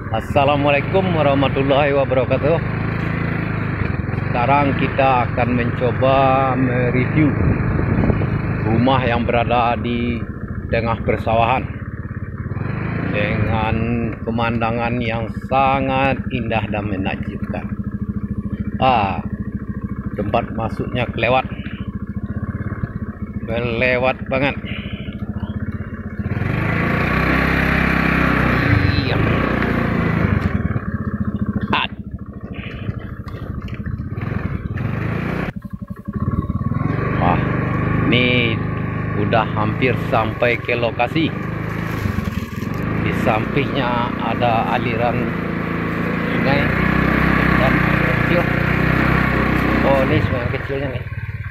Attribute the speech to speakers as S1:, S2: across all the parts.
S1: Assalamualaikum warahmatullahi wabarakatuh. Sekarang kita akan mencoba mereview rumah yang berada di tengah persawahan dengan pemandangan yang sangat indah dan menakjubkan. Tempat masuknya kelewat banget. Ini udah hampir sampai ke lokasi. Di sampingnya ada aliran sungai dan air kecil. Oh, ini sungai kecilnya nih.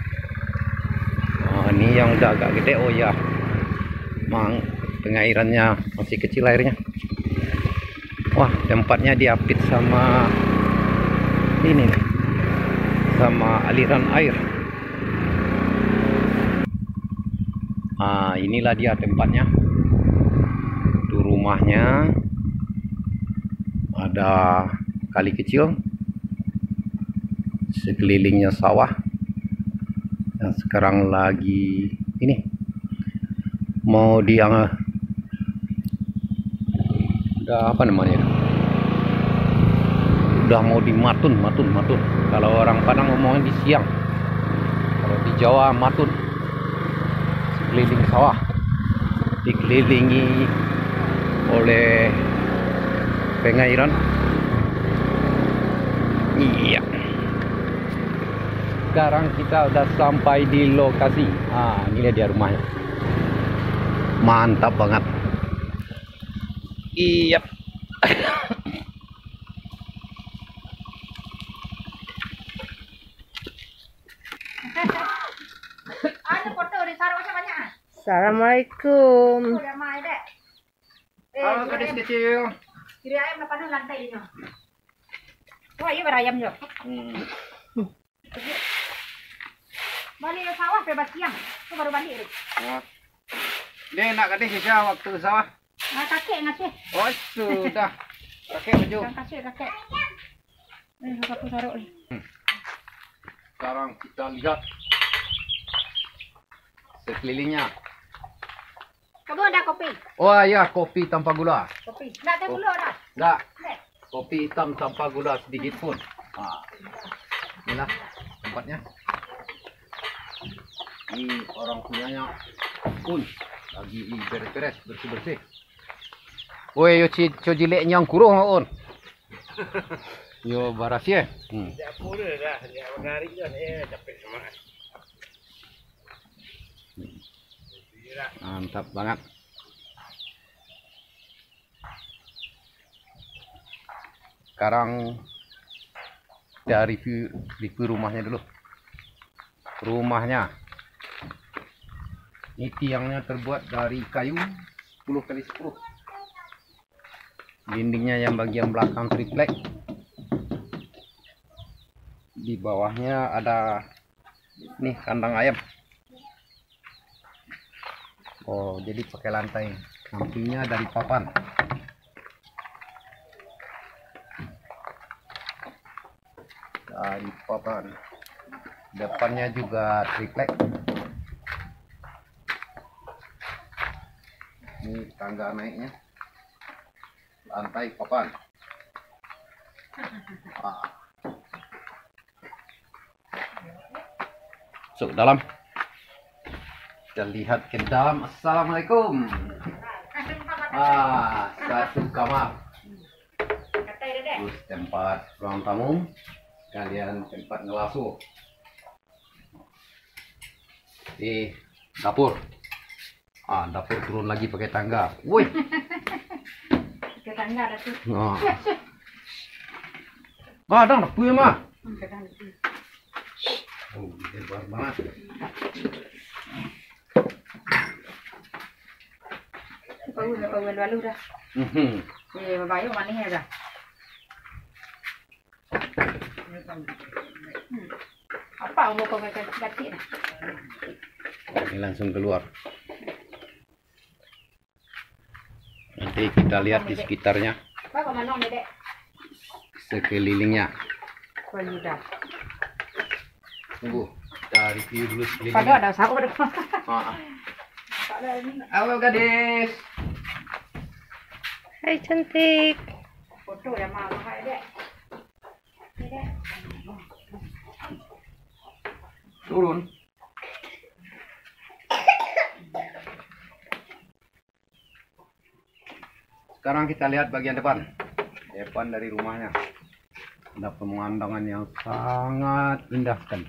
S1: Oh, ini yang udah agak gede. Oh ya, memang pengairannya masih kecil airnya. Wah, tempatnya diapit sama ini nih, sama aliran air. Inilah dia tempatnya. Itu rumahnya. Ada kali kecil, sekelilingnya sawah. Dan sekarang lagi ini mau udah apa namanya? Udah mau dimatun. Kalau orang Padang ngomongin di siang. Kalau di Jawa matun. Keliling sawah, dikelilingi oleh pengairan. Iya. Sekarang kita udah sampai di lokasi. Ini dia rumahnya. Mantap banget. Iya.
S2: Assalamualaikum.
S1: Halo gadis kecil.
S3: Kiri ayam depan lantai ini. Wah, iya berayam juga. Balik ke sawah bebas siang. Itu baru balik.
S1: Dia nak gadis siapa waktu sawah?
S3: Nah, kakek ngasih.
S1: Oh, sudah. Kakek baju.
S3: Kasih kakek. Aku taruh nih.
S1: Sekarang kita lihat sekelilingnya.
S3: Kamu ada kopi?
S1: Oh iya, kopi tanpa gula.
S3: Kopi. Nggak ada gula dah.
S1: Enggak. Kopi hitam tanpa gula sedikit pun. Inilah tempatnya. Ini orang punyanya pun lagi beres-beres, bersih-bersih. Woi, yo cojilek nyang kurung on. Yo barasie.
S4: Ya pura dah, dia menarik kan capek sama.
S1: Mantap banget. Sekarang kita review rumahnya dulu. Rumahnya ini tiangnya terbuat dari kayu 10x10. Dindingnya yang bagian belakang triplek. Di bawahnya ada nih kandang ayam. Oh, jadi pakai lantai. Sampingnya dari papan. Dari papan. Depannya juga triplek. Ini tangga naiknya. Lantai papan. Masuk dalam. Kita lihat ke dalam. Assalamualaikum. Satu kamar. Terus tempat ruang tamu. Kalian tempat ngelasu. Di dapur. Dapur turun lagi pakai tangga. Woi.
S3: Pakai tangga ada tuh.
S1: Ada dapur mah. Oh, lebar banget.
S3: Pawul lalu dah. Babayo manis dah. Apa mau kau ganti dah?
S1: Ini langsung keluar. Nanti kita lihat di sekitarnya.
S3: Bapak manong dedek.
S1: Sekelilingnya.
S3: Kualitas.
S1: Tunggu, kita review dulu sekelilingnya.
S3: Padahal ada sahur.
S1: Halo gadis.
S2: Hai cantik.
S3: Foto ya mama kayak dek. Dedek.
S1: Turun. Sekarang kita lihat bagian depan. Depan dari rumahnya. Ada pemandangan yang sangat indah sekali.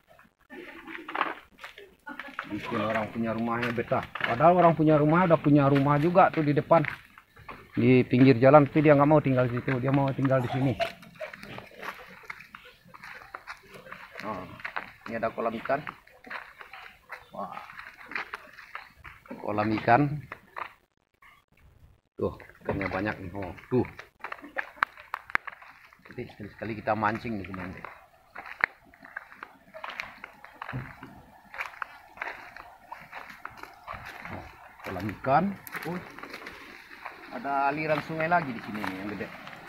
S1: Bikin orang punya rumahnya betah. Padahal orang punya rumah udah punya rumah juga tuh di depan. Di pinggir jalan, tapi dia nggak mau tinggal di situ. Dia mau tinggal di sini. Oh, ini ada kolam ikan. Wah, kolam ikan. Tuh, ikannya banyak nih. Oh, tuh. Jadi sekali-sekali kita mancing di sini nanti. Oh, kolam ikan. Ada aliran sungai lagi di sini nih yang gede.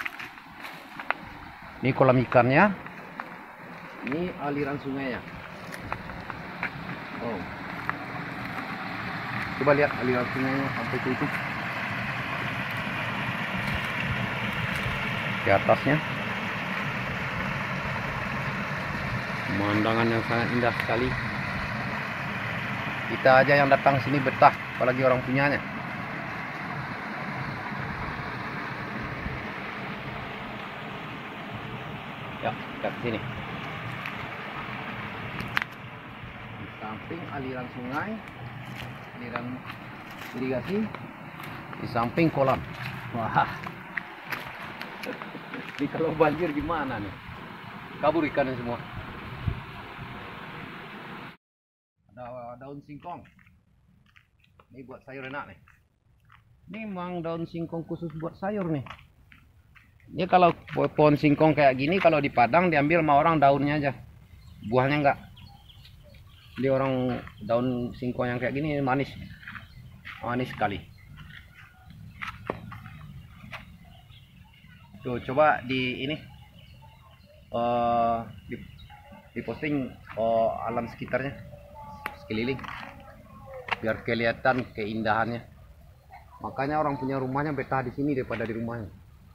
S1: Ini kolam ikannya. Ini aliran sungainya. Oh. Coba lihat aliran sungainya sampai ke itu. Di atasnya. Pemandangan yang sangat indah sekali. Kita aja yang datang sini betah, apalagi orang punyanya. Ya, kita ke sini. Di samping aliran sungai, aliran irigasi, di samping kolam. Wah. Ini kalau banjir gimana nih? Kabur ikannya semua. Ada daun singkong. Ini buat sayur enak nih. Ini memang daun singkong khusus buat sayur nih. Ini kalau pohon singkong kayak gini kalau di Padang diambil sama orang daunnya aja. Buahnya enggak. Jadi orang daun singkong yang kayak gini manis. Manis sekali. Tuh coba di ini di posting alam sekitarnya sekeliling biar kelihatan keindahannya. Makanya orang punya rumahnya betah di sini daripada di rumahnya.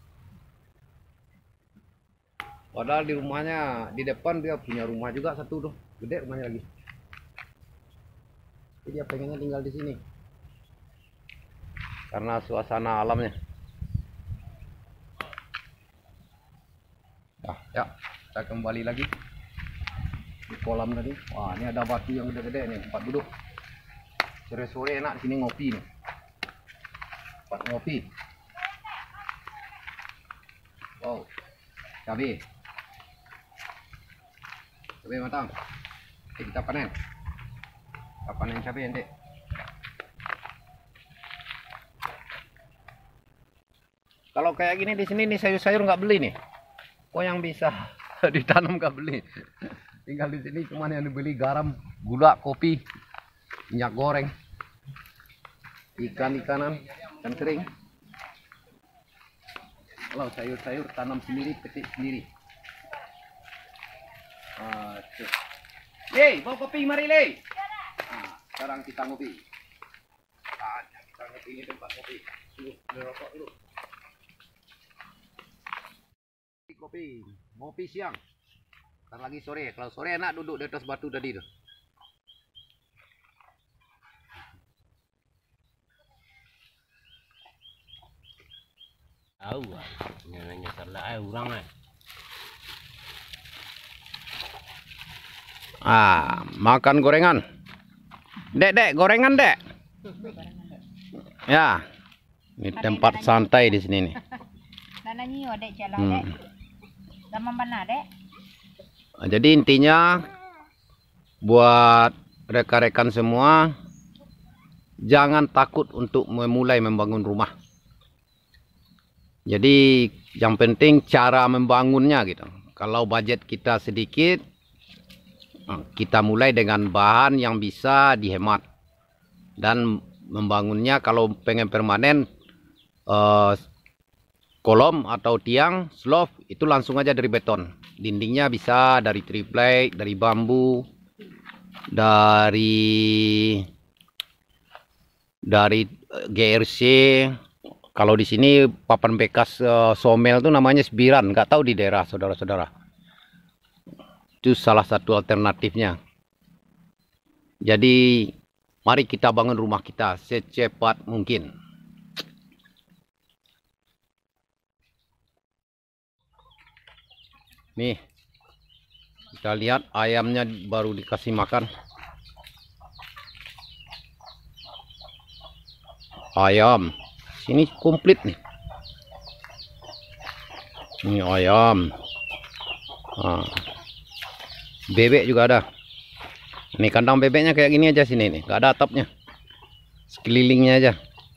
S1: Padahal di rumahnya di depan dia punya rumah juga satu tuh, gede rumahnya lagi. Jadi dia pengennya tinggal di sini karena suasana alamnya. Nah, ya kita kembali lagi di kolam tadi. Wah, ini ada batu yang gede-gede nih, tempat duduk. Sore-sore enak di sini ngopi nih. Tempat ngopi. Wow, cabai. Cabai matang. Oke, kita panen. Kita panen cabai nanti. Kalau kayak gini di sini nih sayur-sayur nggak beli nih. Kok yang bisa ditanam nggak beli? Tinggal di sini cuma yang dibeli garam, gula, kopi, minyak goreng, ikan-ikanan, ikan kering. Kalau sayur-sayur tanam sendiri, petik sendiri. Lei, bawa kopi mari Lei. Nah, sekarang kita ngopi. Kita ngopi ini tempat kopi. Tunggu, rokok dulu. Kopi, ngopi siang. Ntar lagi sore. Kalau sore enak duduk di atas batu tadi tuh.
S4: Tahu ah, nanya salah orang
S1: Makan gorengan. Dek, gorengan, Dek. Ya. Ini tempat santai di sini nih.
S3: Nananyo dek jalan dek. Sama mana dek?
S1: Jadi intinya buat rekan-rekan semua, jangan takut untuk memulai membangun rumah. Jadi yang penting cara membangunnya gitu. Kalau budget kita sedikit, kita mulai dengan bahan yang bisa dihemat. Dan membangunnya kalau pengen permanen, kolom atau tiang slope itu langsung aja dari beton. Dindingnya bisa dari triplek, dari bambu, dari GRC. Kalau di sini papan bekas somel tuh namanya sebiran, nggak tahu di daerah saudara-saudara. Itu salah satu alternatifnya. Jadi mari kita bangun rumah kita secepat mungkin. Nih, kita lihat ayamnya baru dikasih makan. Ayam, sini komplit nih. Ini ayam. Nah, bebek juga ada. Ini kandang bebeknya kayak gini aja sini nih, nggak ada atapnya. Sekelilingnya aja.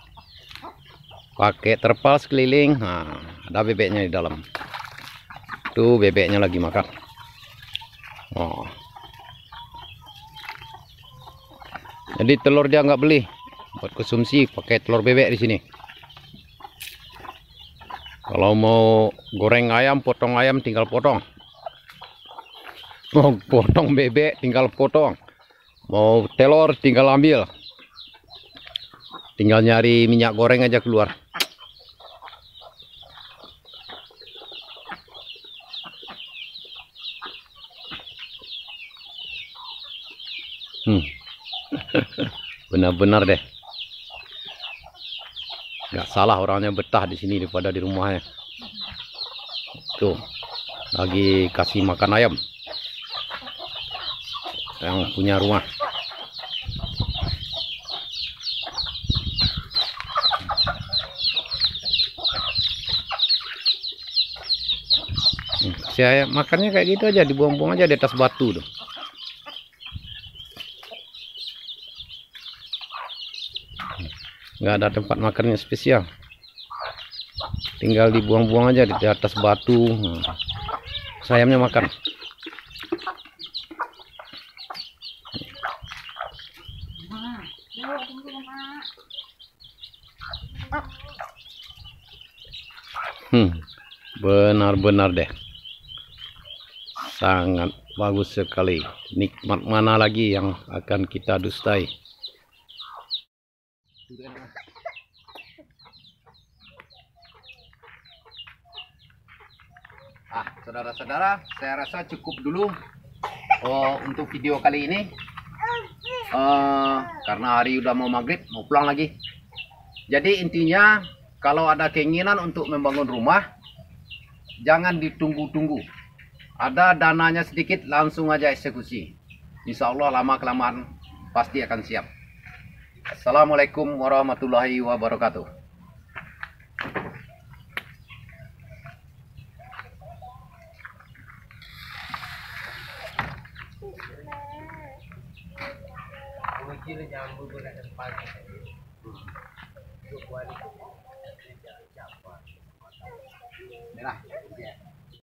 S1: Pakai terpal sekeliling. Nah, ada bebeknya di dalam. Tuh bebeknya lagi makan. Oh. Jadi telur dia nggak beli, buat konsumsi pakai telur bebek di sini. Kalau mau goreng ayam, potong ayam tinggal potong. Mau potong bebek tinggal potong. Mau telur tinggal ambil. Tinggal nyari minyak goreng aja keluar. Benar-benar deh. Nggak salah orangnya betah di sini daripada di rumahnya. Tuh, lagi kasih makan ayam. Yang punya rumah. Saya makannya kayak gitu aja, dibuang-buang aja di atas batu tuh. Nggak ada tempat makannya spesial, tinggal dibuang-buang aja di atas batu. Sayapnya makan. Benar-benar deh, sangat bagus sekali. Nikmat mana lagi yang akan kita dustai? Saudara-saudara, saya rasa cukup dulu untuk video kali ini. Karena hari udah mau maghrib, mau pulang lagi. Jadi intinya, kalau ada keinginan untuk membangun rumah, jangan ditunggu-tunggu. Ada dananya sedikit, langsung aja eksekusi. Insya Allah lama-kelamaan pasti akan siap. Assalamualaikum warahmatullahi wabarakatuh. Merah.